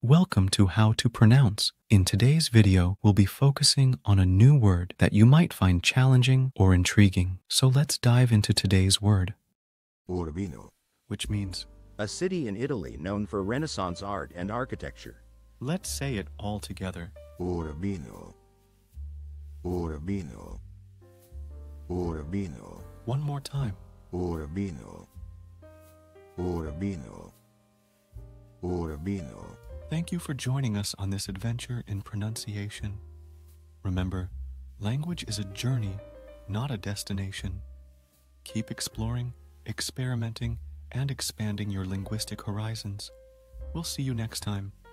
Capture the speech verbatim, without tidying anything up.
Welcome to How to Pronounce. In today's video, we'll be focusing on a new word that you might find challenging or intriguing. So let's dive into today's word, Urbino. which means, A city in Italy known for Renaissance art and architecture. let's say it all together. Urbino. Urbino. Urbino. One more time. Urbino. Urbino. Urbino. Thank you for joining us on this adventure in pronunciation. Remember, language is a journey, not a destination. Keep exploring, experimenting, and expanding your linguistic horizons. We'll see you next time.